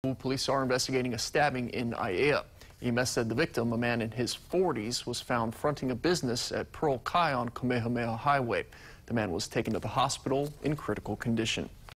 Police are investigating a stabbing in Aiea. EMS said the victim, a man in his 40s, was found fronting a business at Pearl Kai on Kamehameha Highway. The man was taken to the hospital in critical condition.